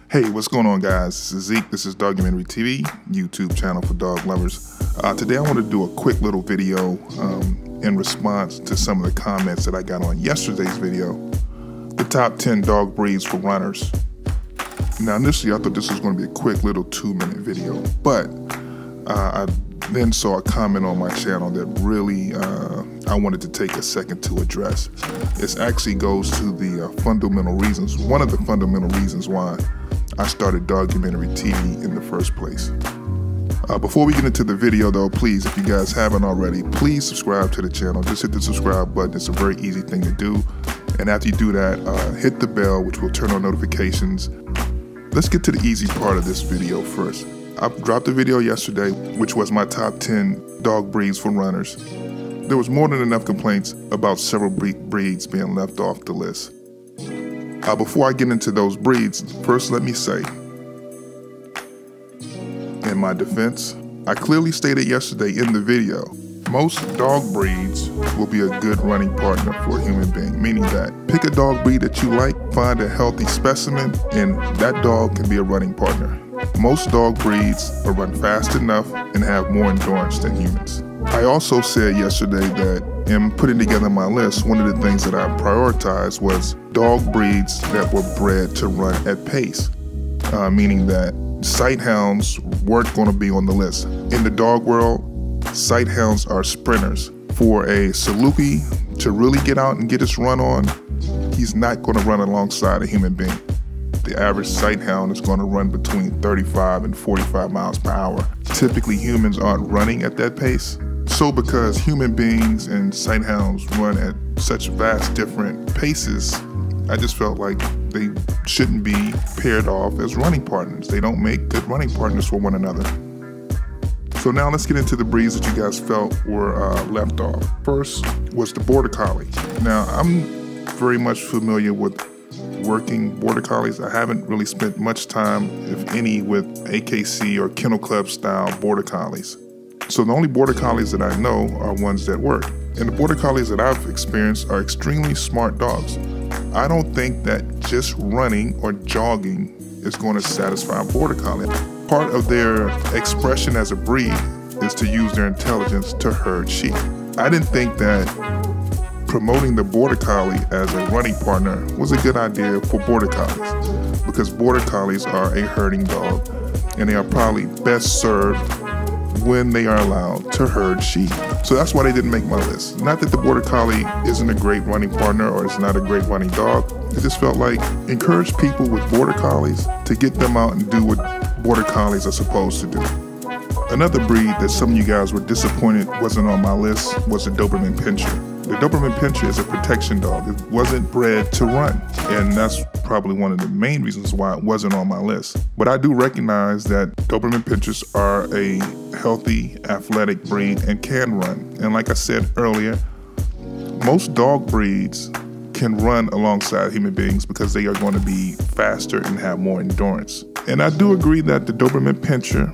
Hey, what's going on, guys? This is Zeke. This is Dogumentary TV, YouTube channel for dog lovers. Today I want to do a quick little video in response to some of the comments that I got on yesterday's video, the top 10 dog breeds for runners. Now initially I thought this was going to be a quick little 2-minute video, but I then saw a comment on my channel that really I wanted to take a second to address. It actually goes to the fundamental reasons, one of the fundamental reasons why I started Dogumentary TV in the first place. Before we get into the video though, please, if you guys haven't already, please subscribe to the channel. Just hit the subscribe button. It's a very easy thing to do. And after you do that, hit the bell, which will turn on notifications. Let's get to the easy part of this video first. I dropped a video yesterday, which was my top 10 dog breeds for runners. There was more than enough complaints about several breeds being left off the list. Before I get into those breeds, first let me say, in my defense, I clearly stated yesterday in the video, most dog breeds will be a good running partner for a human being, meaning that pick a dog breed that you like, find a healthy specimen, and that dog can be a running partner. Most dog breeds will run fast enough and have more endurance than humans. I also said yesterday that in putting together my list, one of the things that I prioritized was dog breeds that were bred to run at pace, meaning that sight hounds weren't going to be on the list. In the dog world, sight hounds are sprinters. For a Saluki to really get out and get his run on, he's not going to run alongside a human being. The average sight hound is going to run between 35 and 45 miles per hour. Typically, humans aren't running at that pace. So because human beings and sight hounds run at such vast different paces, I just felt like they shouldn't be paired off as running partners. They don't make good running partners for one another. So now let's get into the breeds that you guys felt were left off. First was the Border Collie. Now I'm very much familiar with working Border Collies. I haven't really spent much time, if any, with AKC or Kennel Club style Border Collies. So the only Border Collies that I know are ones that work. And the Border Collies that I've experienced are extremely smart dogs. I don't think that just running or jogging is going to satisfy a Border Collie. Part of their expression as a breed is to use their intelligence to herd sheep. I didn't think that promoting the Border Collie as a running partner was a good idea for Border Collies, because Border Collies are a herding dog and they are probably best served when they are allowed to herd sheep. So that's why they didn't make my list. Not that the Border Collie isn't a great running partner or is not a great running dog. I just felt like encourage people with Border Collies to get them out and do what Border Collies are supposed to do. Another breed that some of you guys were disappointed wasn't on my list was the Doberman Pinscher. The Doberman Pinscher is a protection dog. It wasn't bred to run, and that's probably one of the main reasons why it wasn't on my list. But I do recognize that Doberman Pinschers are a healthy, athletic breed and can run. And like I said earlier, most dog breeds can run alongside human beings because they are going to be faster and have more endurance. And I do agree that the Doberman Pinscher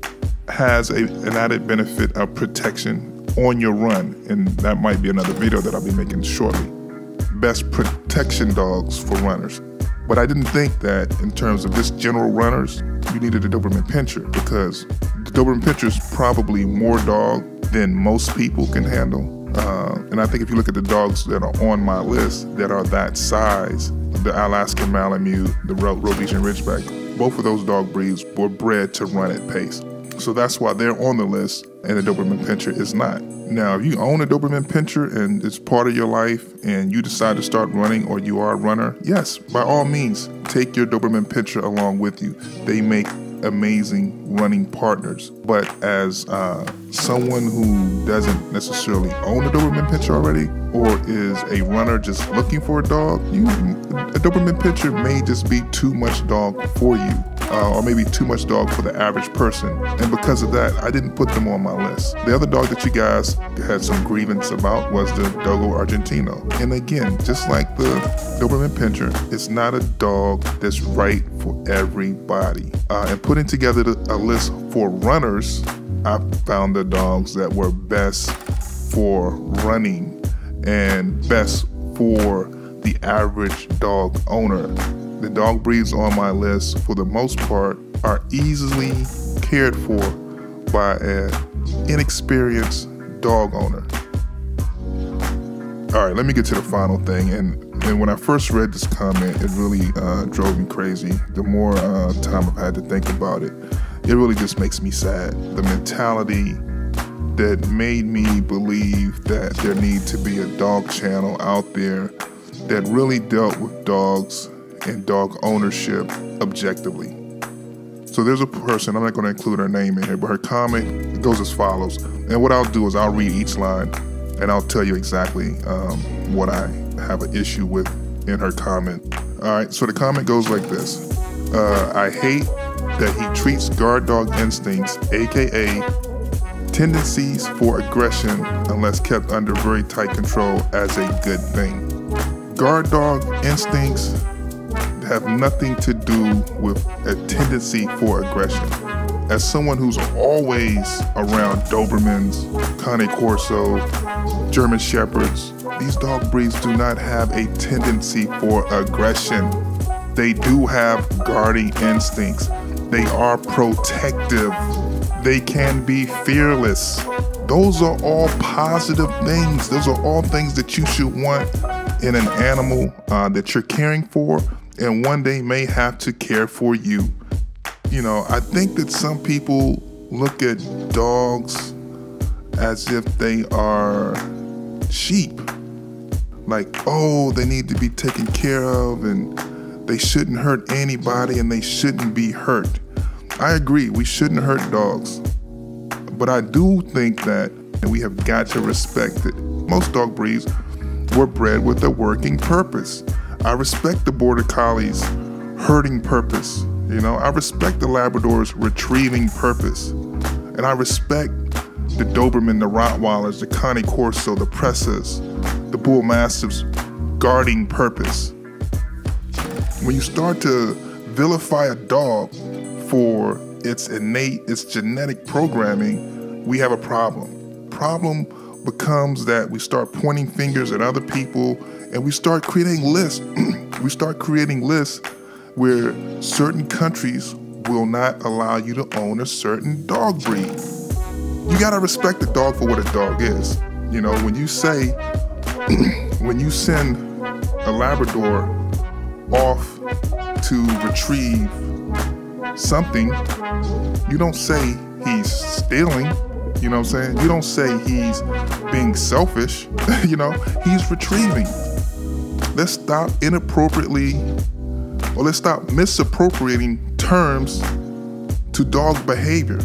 has an added benefit of protection on your run, and that might be another video that I'll be making shortly. Best protection dogs for runners. But I didn't think that in terms of just general runners, you needed a Doberman Pinscher, because the Doberman Pinscher is probably more dog than most people can handle. And I think if you look at the dogs that are on my list that are that size, the Alaskan Malamute, the Rhodesian Ridgeback, both of those dog breeds were bred to run at pace. So that's why they're on the list and the Doberman Pinscher is not. Now, if you own a Doberman Pinscher and it's part of your life and you decide to start running, or you are a runner, yes, by all means, take your Doberman Pinscher along with you. They make amazing running partners. But as someone who doesn't necessarily own a Doberman Pinscher already, or is a runner just looking for a dog, a Doberman Pinscher may just be too much dog for you. Or maybe too much dog for the average person. And because of that, I didn't put them on my list. The other dog that you guys had some grievance about was the Dogo Argentino. And again, just like the Doberman Pinscher, it's not a dog that's right for everybody. And putting together a list for runners, I found the dogs that were best for running and best for the average dog owner. the dog breeds on my list, for the most part, are easily cared for by an inexperienced dog owner. All right, let me get to the final thing. And when I first read this comment, it really drove me crazy. The more time I've had to think about it, it really just makes me sad. The mentality that made me believe that there need to be a dog channel out there that really dealt with dogs and dog ownership objectively. So there's a person, I'm not going to include her name in here, but her comment goes as follows. And what I'll do is I'll read each line and I'll tell you exactly what I have an issue with in her comment. All right, so the comment goes like this. I hate that he treats guard dog instincts, AKA tendencies for aggression unless kept under very tight control, as a good thing. Guard dog instincts have nothing to do with a tendency for aggression. As someone who's always around Dobermans, Cane Corso, German Shepherds, these dog breeds do not have a tendency for aggression. They do have guarding instincts. They are protective. They can be fearless. Those are all positive things. Those are all things that you should want in an animal that you're caring for and one day may have to care for you. You know, I think that some people look at dogs as if they are sheep. Like, oh, they need to be taken care of and they shouldn't hurt anybody and they shouldn't be hurt. I agree, we shouldn't hurt dogs. But I do think that we have got to respect that most dog breeds were bred with a working purpose. I respect the Border Collie's herding purpose. You know, I respect the Labrador's retrieving purpose. And I respect the Doberman, the Rottweilers, the Cane Corso, the Pressas, the Bull Mastiffs guarding purpose. When you start to vilify a dog for its innate, its genetic programming, we have a problem. Problem becomes that we start pointing fingers at other people and we start creating lists. We start creating lists where certain countries will not allow you to own a certain dog breed. You gotta respect the dog for what a dog is. You know, when you say, when you send a Labrador off to retrieve something, you don't say he's stealing, you know what I'm saying? You don't say he's being selfish, you know, he's retrieving. Let's stop inappropriately, or let's stop misappropriating terms to dog behavior.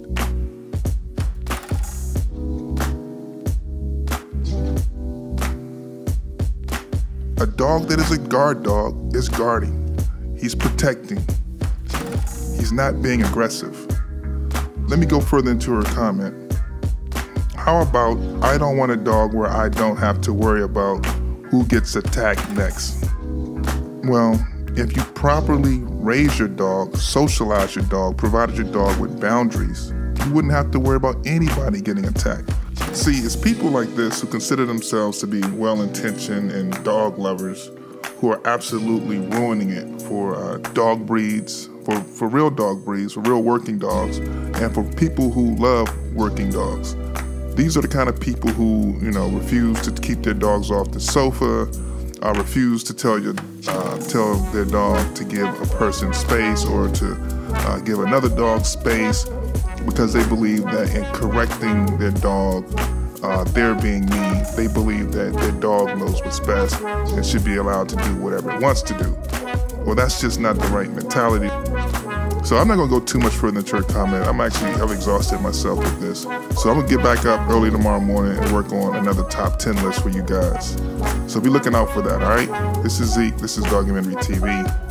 A dog that is a guard dog is guarding. He's protecting. He's not being aggressive. Let me go further into her comment. How about, I don't want a dog where I don't have to worry about who gets attacked next. Well, if you properly raise your dog, socialize your dog, provided your dog with boundaries, you wouldn't have to worry about anybody getting attacked. See, it's people like this who consider themselves to be well-intentioned and dog lovers who are absolutely ruining it for dog breeds, for real dog breeds, for real working dogs, and for people who love working dogs. These are the kind of people who, you know, refuse to keep their dogs off the sofa, refuse to tell their dog to give a person space or to give another dog space, because they believe that in correcting their dog, they're being mean. They believe that their dog knows what's best and should be allowed to do whatever it wants to do. Well, that's just not the right mentality. So I'm not gonna go too much further into her comment. I've exhausted myself with this. So I'm gonna get back up early tomorrow morning and work on another top 10 list for you guys. So be looking out for that, all right? This is Zeke, this is Dogumentary TV.